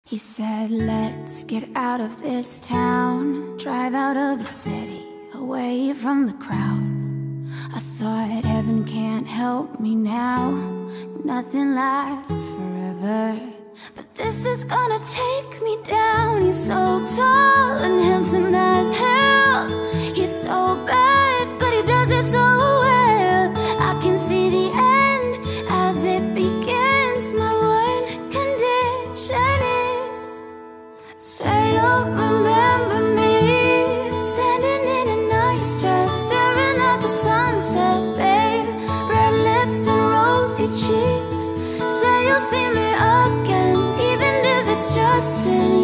He said, let's get out of this town, drive out of the city, away from the crowds. I thought heaven can't help me now, nothing lasts forever. But this is gonna take me down. He's so tall and handsome as hell. He's so bad, but he does it so well. I can see the end as it begins. My one condition is, say you'll remember me, standing in a nice dress, staring at the sunset, babe. Red lips and rosy cheeks. Say you'll see me again, even if it's just in